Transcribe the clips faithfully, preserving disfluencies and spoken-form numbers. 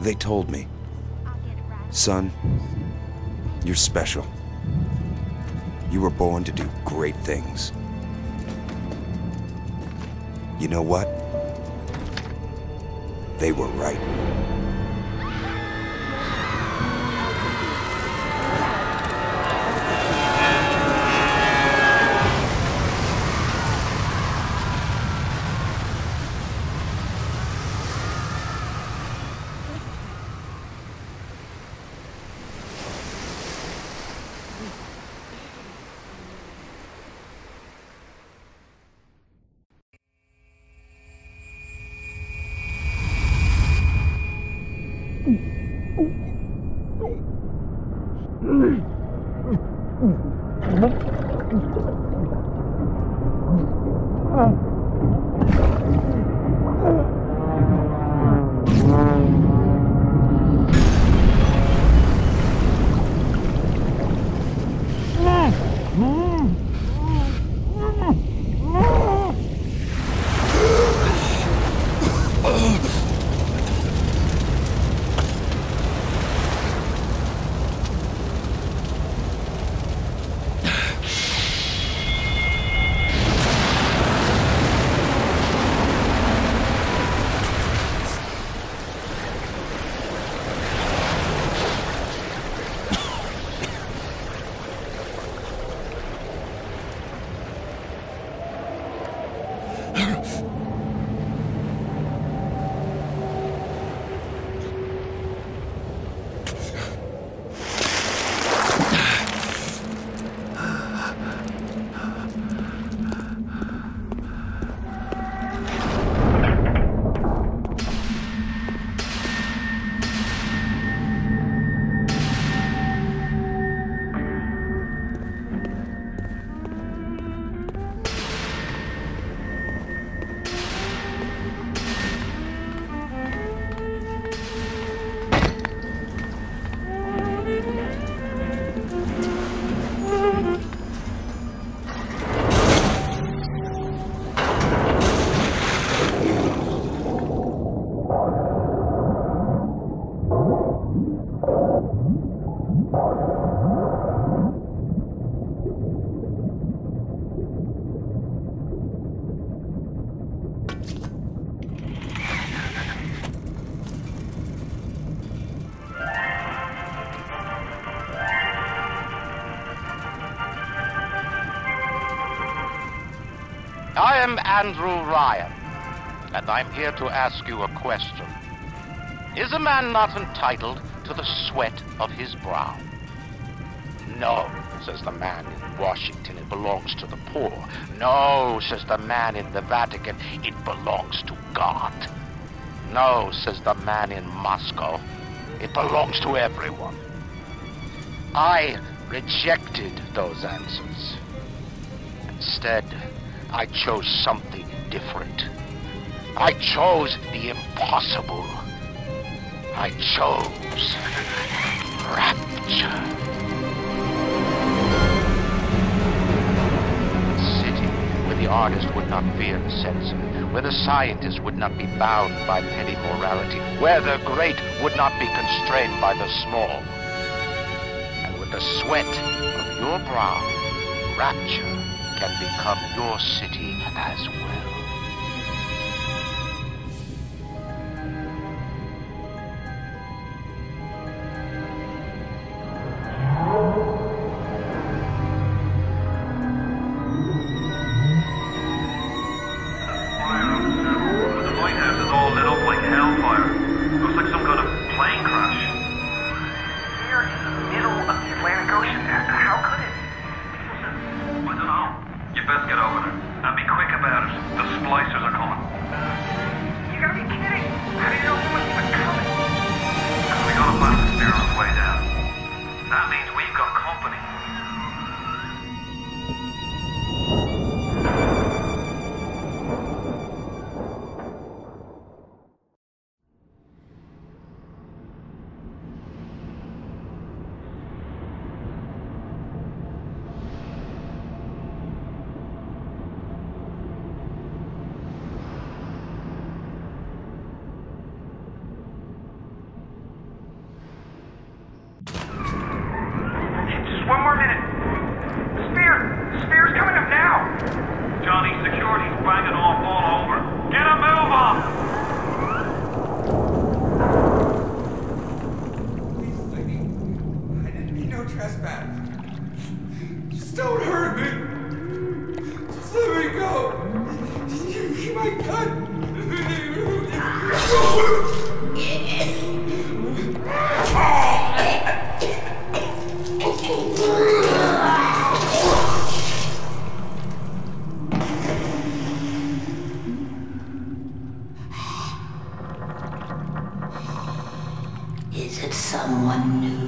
They told me. Son, you're special. You were born to do great things. You know what? They were right. I am Andrew Ryan, and I'm here to ask you a question. Is a man not entitled to the sweat of his brow? No, says the man in Washington, it belongs to the poor. No, says the man in the Vatican, it belongs to God. No, says the man in Moscow, it belongs to everyone. I rejected those answers. Instead, I chose something different. I chose the impossible. I chose rapture. A city where the artist would not fear the censor, where the scientist would not be bound by petty morality, where the great would not be constrained by the small. And with the sweat of your brow, rapture can become your city as well. Just don't hurt me. Just let me go. My God. Is it someone new?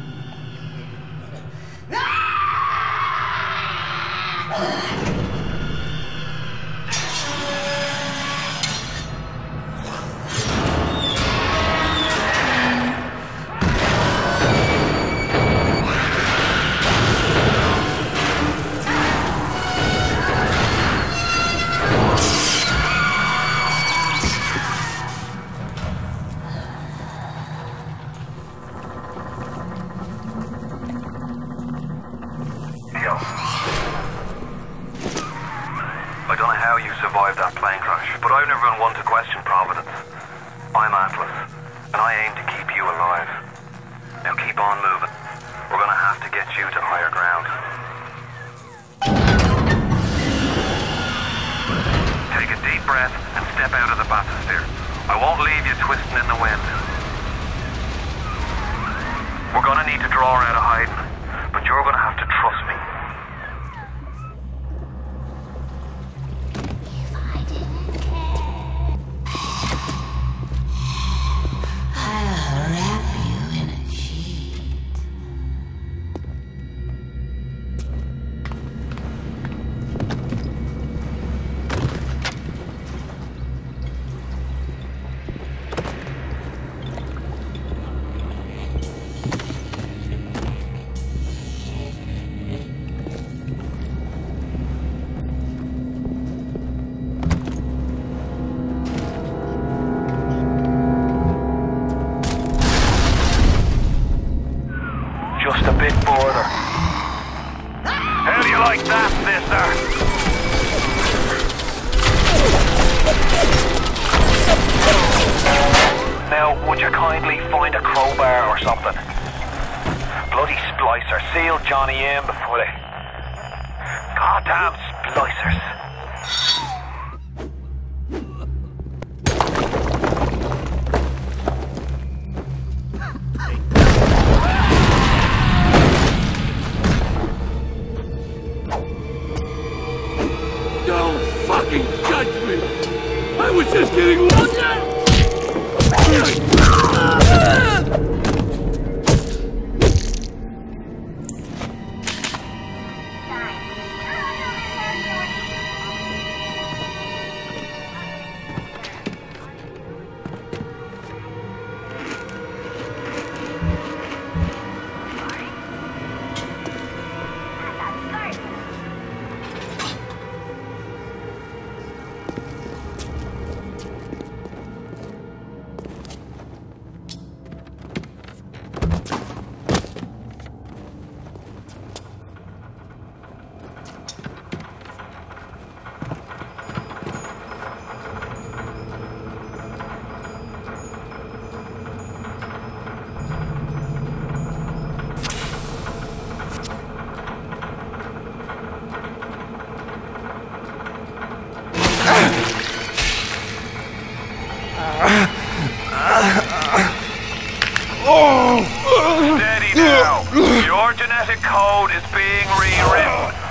I don't know how you survived that plane crash, but I've never been one to question Providence. I'm Atlas, and I aim to keep you alive. Now keep on moving. We're gonna have to get you to higher ground. Take a deep breath and step out of the bathysphere. I won't leave you twisting in the wind. We're gonna need to draw her out of hiding, but you're gonna have to trust me. Just a bit border. How do you like that, mister? Now, would you kindly find a crowbar or something? Bloody splicer. Seal Johnny in before they... Goddamn splicers. Fucking judge me! I was just getting lost! Steady now. Your genetic code is being rewritten.